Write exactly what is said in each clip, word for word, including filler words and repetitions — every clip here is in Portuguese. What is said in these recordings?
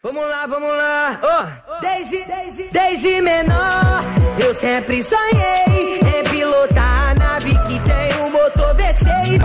Vamos lá, vamos lá, oh, desde, desde, desde menor eu sempre sonhei em pilotar a nave que tem um motor V seis.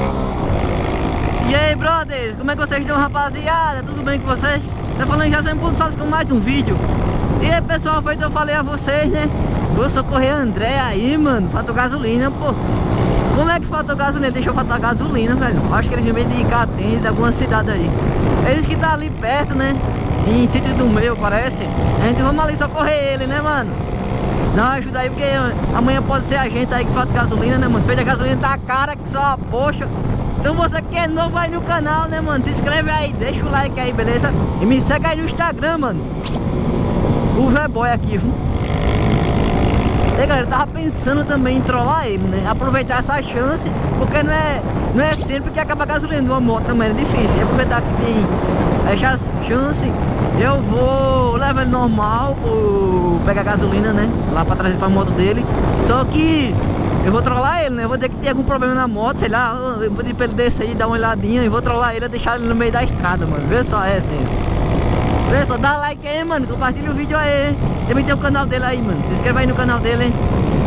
E aí, brothers, como é que vocês estão, rapaziada? Tudo bem com vocês? Tá falando já sempre com mais um vídeo. E aí, pessoal, foi que eu falei a vocês, né? Vou socorrer a André aí, mano, faltou gasolina, pô. Como é que faltou gasolina? Deixa eu faltar gasolina, velho. Acho que eles vêm de Catende, de alguma cidade aí. Eles que tá ali perto, né? Em sítio do meu, parece. A gente vamos ali socorrer ele, né, mano? Dá uma ajuda aí, porque amanhã pode ser a gente aí que falta gasolina, né, mano? Feita a gasolina tá cara, que só a poxa. Então você que é novo aí no canal, né, mano? Se inscreve aí, deixa o like aí, beleza? E me segue aí no Instagram, mano. O Veboy aqui, viu? E aí, galera, eu tava pensando também em trollar ele, né? Aproveitar essa chance, porque não é, não é sempre que acaba a gasolina de uma moto também, é difícil. E aproveitar que tem essa chance, eu vou levar ele normal, vou pegar gasolina, né? Lá pra trazer pra moto dele. Só que eu vou trollar ele, né? Eu vou dizer que tem algum problema na moto, sei lá. Eu vou pedir pra ele descer aí, dar uma olhadinha e vou trollar ele, deixar ele no meio da estrada, mano. Vê só, é assim. Vê só, dá like aí, mano. Compartilha o vídeo aí. Também tem o canal dele aí, mano. Se inscreva aí no canal dele, hein?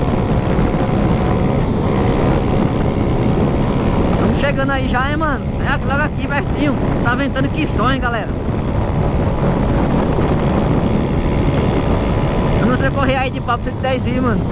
Estamos chegando aí já, hein, mano. É logo aqui, pertinho. Tá ventando que sonho, galera. Vamos você correr aí de papo cento e dez, mano.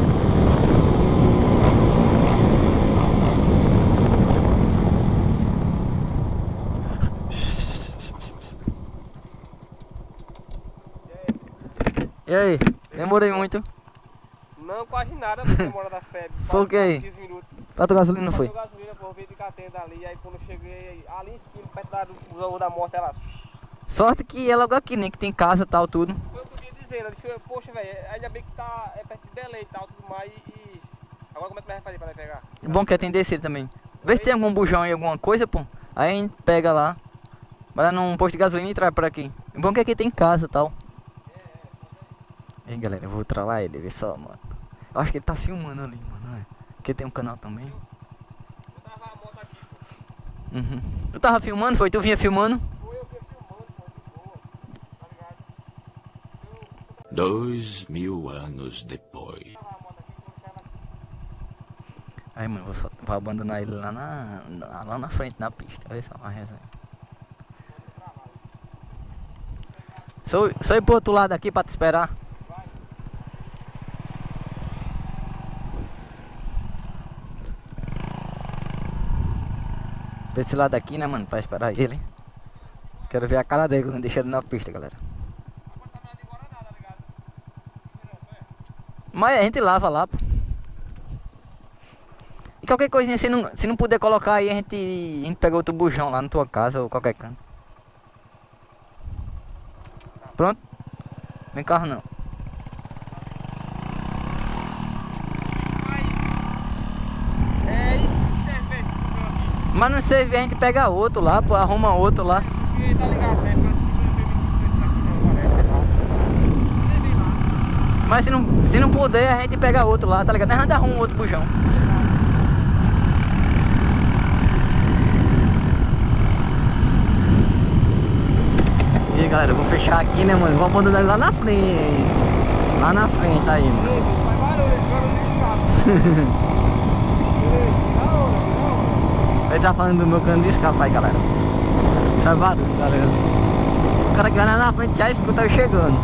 E aí? Demorei muito? Não, quase nada, porque demora da febre. Foi o que aí? quinze minutos. Faltou gasolina, não foi? Faltou gasolina, pô, veio de Catenda ali, aí quando eu cheguei ali em cima, perto da, do da moto, ela... Sorte que é logo aqui, né? Que tem casa e tal, tudo. Foi o que eu vinha dizendo, eu disse, poxa, velho, ainda bem que tá é perto de Belém e tal, tudo mais, e... Agora como é que vai fazer pra pegar? Bom que é tem descido também. Vê se tem algum bujão aí, alguma coisa, pô. Aí a gente pega lá. Vai lá num posto de gasolina e traz por aqui. Bom que aqui tem casa e tal. E aí, galera, eu vou trollar ele, vê só, mano. Eu acho que ele tá filmando ali, mano, né? Porque tem um canal também. Eu tava a moto aqui, pô. Uhum. Tu tava filmando, foi? Tu vinha filmando? Foi, eu vinha filmando, pô, de boa, tá ligado? Eu... Dois mil anos depois. Aí, mano, vou, só, vou abandonar ele lá na, na, lá na frente, na pista. Olha só, uma resenha. Só, só ir pro outro lado aqui pra te esperar. Pra esse lado aqui, né, mano, pra esperar ele. Quero ver a cara dele quando deixar ele na pista, galera. Mas a gente lava lá, pô. E qualquer coisinha, se não, se não puder colocar aí, a gente, a gente pega outro bujão lá na tua casa ou qualquer canto. Pronto? Vem carro não. É isso, serve esse aqui. Mas não serve, a gente pega outro lá, pô, arruma outro lá. E tá ligado, né? Mas se não, se não puder, a gente pega outro lá, tá ligado? A gente arruma outro bujão. E aí, galera, eu vou fechar aqui, né, mano? Vou abandonar ele lá na frente. Lá na frente aí, mano. Faz barulho, barulho de escape. Ele tá falando do meu cano de escape aí, galera. Faz barulho, galera. O cara que vai lá na frente já escuta eu chegando.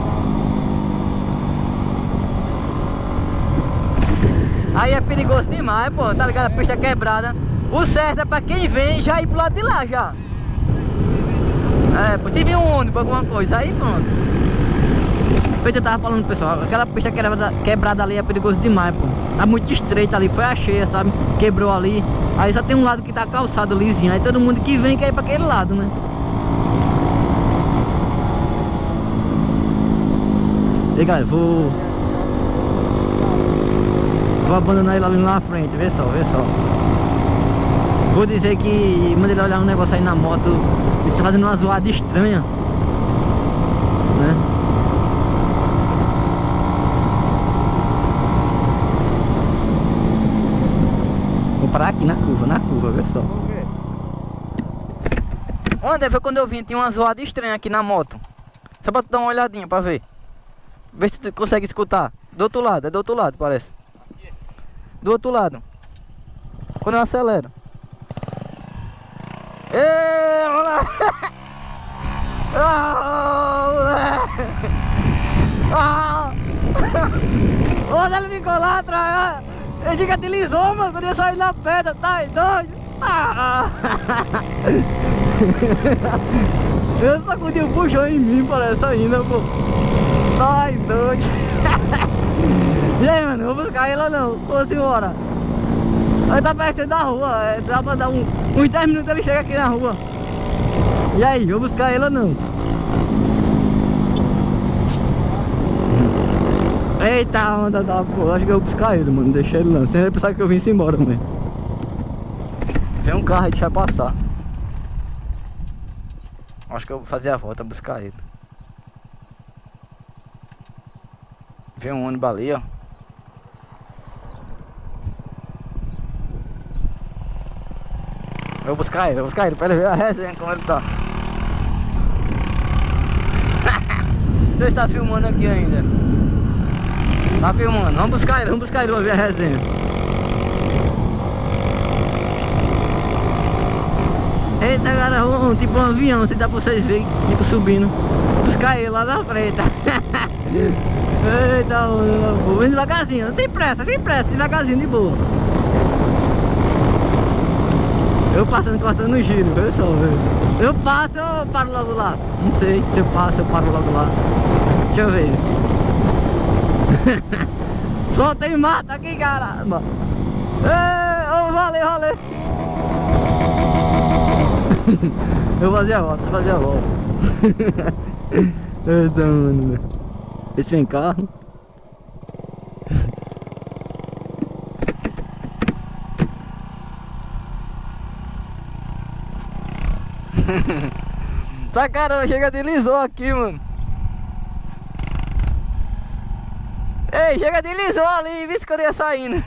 Aí é perigoso demais, pô, tá ligado? A pista é quebrada. O certo é pra quem vem já ir pro lado de lá já. É, pô, tive um ônibus, alguma coisa, aí pronto. Feito eu tava falando, pessoal, aquela pista quebrada, quebrada ali é perigoso demais, pô. Tá muito estreita ali, foi a cheia, sabe? Quebrou ali. Aí só tem um lado que tá calçado lisinho. Aí todo mundo que vem quer ir pra aquele lado, né? E aí, galera, vou... Vou abandonar ele ali na frente, vê só, vê só. Vou dizer que mandei ele olhar um negócio aí na moto. Ele tá fazendo uma zoada estranha, né? Vou parar aqui na curva, na curva, vê só. Vamos ver. Ontem foi quando eu vim, tinha uma zoada estranha aqui na moto. Só pra tu dar uma olhadinha pra ver. Vê se tu consegue escutar. Do outro lado, é do outro lado, parece. Do outro lado. Quando eu acelero. Ê, vamos lá. Ah, olha, ele ficou lá atrás. Ele fica deslizou, mano, quando ele saiu na pedra, tá doido. Ah. Eu sacudi o puxão em mim, parece ainda, pô. Tá doido. E aí, mano, vou buscar ele ou não? Vamos embora. Ele tá perto da rua, é, dá pra dar um, uns dez minutos ele chega aqui na rua. E aí, vou buscar ele ou não? Eita, onda da porra, acho que eu vou buscar ele, mano, deixa ele lá. Você vai pensar que eu vim embora, mano. Tem um carro aí, deixa passar. Acho que eu vou fazer a volta, buscar ele. Vem um ônibus ali, ó. Eu vou buscar ele, eu vou buscar ele, pra ele ver a resenha como ele tá. Você está filmando aqui ainda? Tá filmando, vamos buscar ele, vamos buscar ele pra ver a resenha. Eita, cara, um, tipo um avião, se dá pra vocês verem, tipo subindo. Vou buscar ele lá na frente. Eita, vou indo devagarzinho, sem pressa, sem pressa, devagarzinho, de boa. Eu passando, cortando o giro, olha só, velho. Eu passo, eu paro logo lá. Não sei se eu passo, eu paro logo lá. Deixa eu ver. Só tem mata aqui, caramba. Ei, oh, valeu, valeu. Eu vou fazer a volta, você fazer a volta. Eita, mano. Esse vem carro. Tá, caramba, chega deslizou aqui, mano. Ei, chega deslizou ali, viu se que eu ia saindo.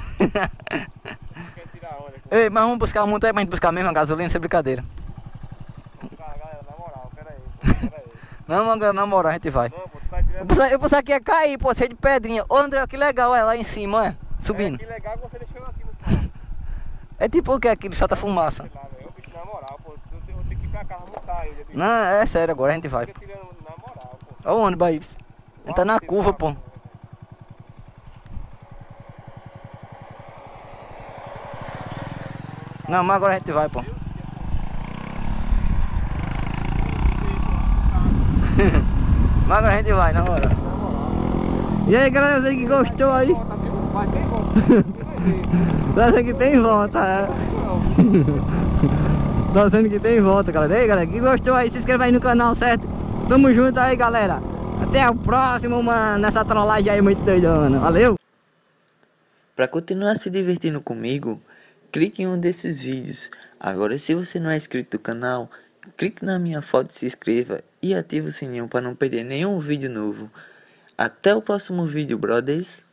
Ei, mas vamos buscar muito aí pra gente buscar mesmo a gasolina, sem brincadeira. Galera, na moral, pera aí, pera aí. Não, agora na moral, a gente vai. Não, pô, tu tá tirando... Eu pensava, eu pensava que ia cair, pô, cheio de pedrinha. Ô, André, que legal, é lá em cima, olha, subindo. É, que legal que você deixou aqui no carro. É tipo o que é aquilo, solta fumaça. Sei lá, velho, bicho, na moral, pô, eu vou ter que ir pra casa montar ele, bicho. Não, é sério, agora a gente vai. Fica tirando na moral, pô. Olha o ônibus aí, ele tá na curva, pô. Não, mas agora a gente vai, pô. Mas agora a gente vai, na hora. E aí, galera, você que gostou aí? Vai ter volta. Tá sendo que tem volta, é. Tá sendo que tem volta, galera. E aí, galera, que gostou aí, se inscreva aí no canal, certo? Tamo junto aí, galera. Até o próximo, mano, nessa trollagem aí muito doidona. Valeu! Para continuar se divertindo comigo, clique em um desses vídeos. Agora, se você não é inscrito no canal, clique na minha foto e se inscreva e ative o sininho para não perder nenhum vídeo novo. Até o próximo vídeo, brothers!